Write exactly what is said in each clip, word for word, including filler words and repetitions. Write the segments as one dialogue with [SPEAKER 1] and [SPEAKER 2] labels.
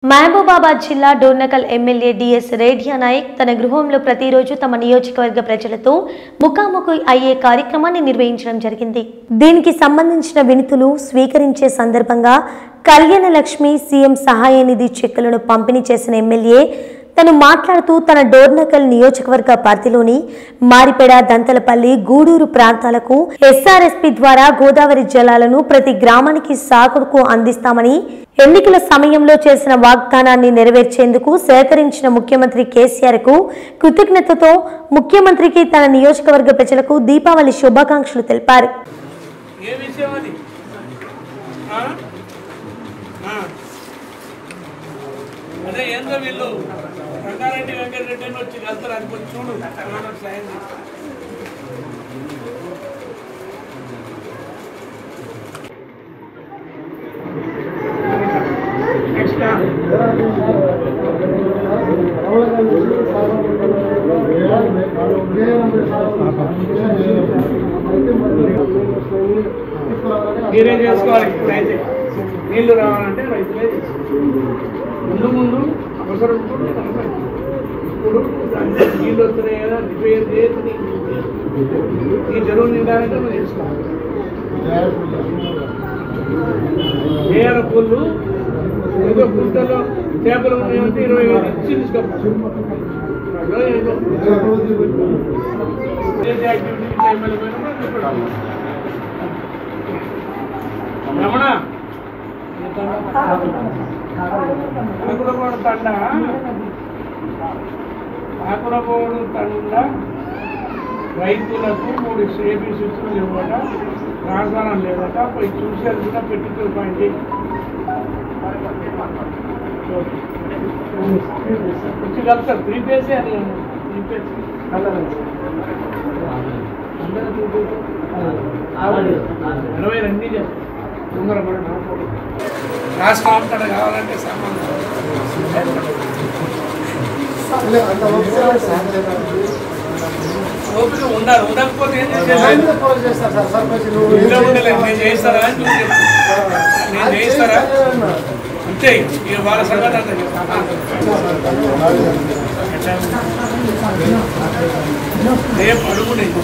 [SPEAKER 1] మహబూబాబాద్ జిల్లా Dornakal MLA DS Redya Naik తన గృహంలో ప్రతిరోజు తమ నియోజకవర్గ ప్రజలతో ముఖాముఖి అయ్యే కార్యక్రమాన్ని నిర్వహించడం జరిగింది. దీనికి సంబంధించిన వినతులు స్వీకరించే సందర్భంగా కళ్యాణ లక్ష్మి సీఎం సహాయ నిధి చెక్కులను పంపిణీ చేసిన ఎమ్మెల్యే తను మాట్లాడుతూ తన డోర్నకల్ నియోజకవర్గ పరిధిలోని మారిపేడ, దంతలపల్లి, గూడూరు ప్రాంతాలకు ఎస్ఆర్ఎస్పీ ద్వారా గోదావరి జలాలను ప్రతి గ్రామానికి సాగుకు అందిస్తామని, ఎన్నికల సమయంలో చేసిన వాగ్దానాన్ని నెరవేర్చేందుకు సహకరించిన ముఖ్యమంత్రి కేసీఆర్ కు కృతజ్ఞతతో ముఖ్యమంత్రికి తన నియోజకవర్గ ప్రజలకు దీపావళి శుభాకాంక్షలు తెలిపారు.
[SPEAKER 2] అదే ఏందో వీళ్ళు రంగారెడ్డి వెంకటరెడ్డి అని వచ్చి వెళ్తారు, అది కొంచెం చూడు సాయం. మీరేం చేసుకోవాలి? ఇప్పుడైతే నీళ్లు రావాలంటే రైతులే ముందు ముందు అవసరం ఇప్పుడు నీళ్ళు వస్తున్నాయి కదా, రిపేర్ చేసి ఈ చెరువు నిండాలంటే మనం చేసుకోవాలి. వేల పూలు ఏదో పూటలో చేపలు ఉన్నాయంటే ఇరవై వేలు ఇచ్చి తీసుకోవాలి. రమణ ఆకురపోడు తండ ఆకురపోడు తండ రైతులకు మూడు సేబీ శిస్తులు లేవట, రాజధానం లేదట, పోయి చూసేది కూడా పెట్టుకుని పాయింట్ వచ్చి కలుస్తారు. త్రీ పేసే అది త్రీ పేస్ ఇరవై రెండు చేస్తారు. తొందర పడి రాష్ట్ర అంతటా కావాలంటే సంబంధం ఓపిక ఉండాలి. ఉండకపోతే ఏం ఉండలేదు. నేను చేయిస్తారా అని చూసి నేను చేయిస్తారా అంతే. ఇక వాళ్ళ సంగతి అంతే. రేపు అడుగు నేను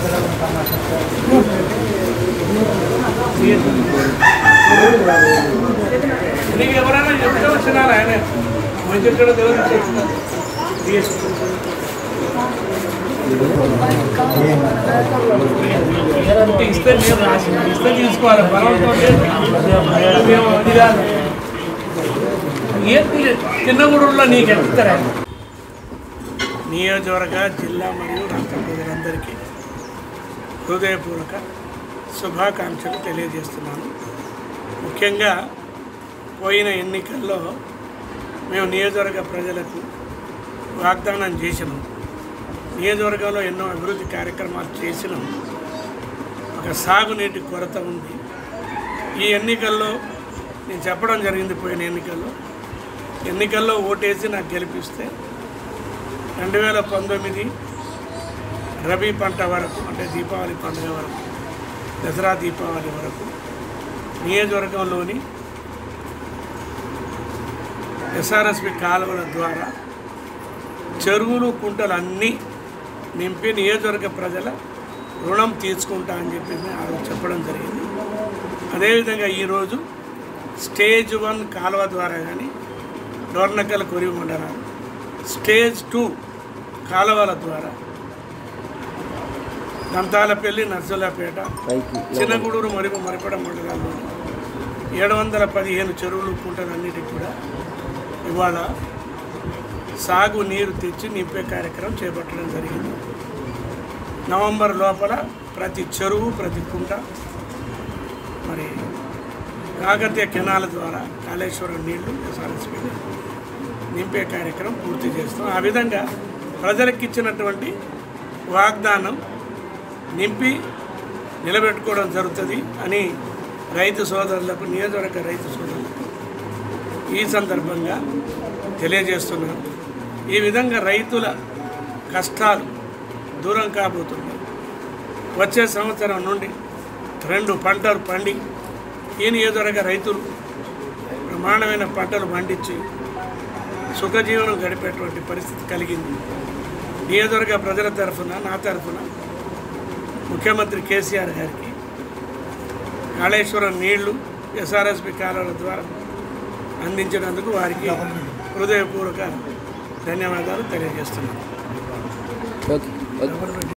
[SPEAKER 2] నీకు ఎవరైనా చెప్తే వచ్చినా ఆయన మంచి కూడా దేవుడు ఇస్తే మేము రాసి ఇస్తే తీసుకోవాలి. బలంతో మేము అది కాదు. ఏం చిన్నగూడూరులో నీకు ఎత్తారా? నియోజకవర్గ, జిల్లా మరియు రాష్ట్ర ప్రజలందరికీ హృదయపూర్వక శుభాకాంక్షలు తెలియజేస్తున్నాను. ముఖ్యంగా పోయిన ఎన్నికల్లో మేము నియోజకవర్గ ప్రజలకు వాగ్దానం చేసినాం. నియోజకవర్గంలో ఎన్నో అభివృద్ధి కార్యక్రమాలు చేసినాం. ఒక సాగునీటి కొరత ఉంది. ఈ ఎన్నికల్లో నేను చెప్పడం జరిగింది. పోయిన ఎన్నికల్లో ఎన్నికల్లో ఓటేసి నాకు గెలిపిస్తే రెండు వేల పంతొమ్మిది రబీ పంట వరకు, అంటే దీపావళి పండుగ వరకు, దసరా దీపావళి వరకు నియోజకవర్గంలోని ఎస్ఆర్ఎస్పి కాలువల ద్వారా చెరువులు, కుంటలు అన్నీ నింపి నియోజకవర్గ ప్రజల రుణం తీసుకుంటా అని చెప్పి చెప్పడం జరిగింది. అదేవిధంగా ఈరోజు స్టేజ్ వన్ కాలువ ద్వారా కానీ డోర్నకల్ కొరివి మండలాలు, స్టేజ్ టూ కాలువల ద్వారా దంతాలపల్లి, నర్సులపేట, చిన్నగూడూరు మరియు మరిపడ మండలాల్లో ఏడు వందల పదిహేను చెరువులు, కుంటలన్నిటికి కూడా ఇవాళ సాగు నీరు తెచ్చి నింపే కార్యక్రమం చేపట్టడం జరిగింది. నవంబర్ లోపల ప్రతి చెరువు, ప్రతి కుంట, మరి కాకతీయ కెనాల ద్వారా కాళేశ్వరం నీళ్లు ఎస్ఆర్ఎస్పీ నింపే కార్యక్రమం పూర్తి చేస్తాం. ఆ విధంగా ప్రజలకు ఇచ్చినటువంటి వాగ్దానం నింపి నిలబెట్టుకోవడం జరుగుతుంది అని రైతు సోదరులకు, నియోజకవర్గ రైతు సోదరులకు ఈ సందర్భంగా తెలియజేస్తున్నాను. ఈ విధంగా రైతుల కష్టాలు దూరం కాబోతున్నాయి. వచ్చే సంవత్సరం నుండి రెండు పంటలు పండి ఈ నియోజకవర్గ రైతులు బ్రహ్మాండమైన పంటలు పండించి సుఖజీవనం గడిపేటువంటి పరిస్థితి కలిగింది. నియోజకవర్గ ప్రజల తరఫున నా తరఫున ముఖ్యమంత్రి కేసీఆర్ గారికి కాళేశ్వరం నీళ్లు ఎస్ఆర్ఎస్పి కాలువల ద్వారా అందించినందుకు వారికి హృదయపూర్వక ధన్యవాదాలు తెలియజేస్తున్నాను.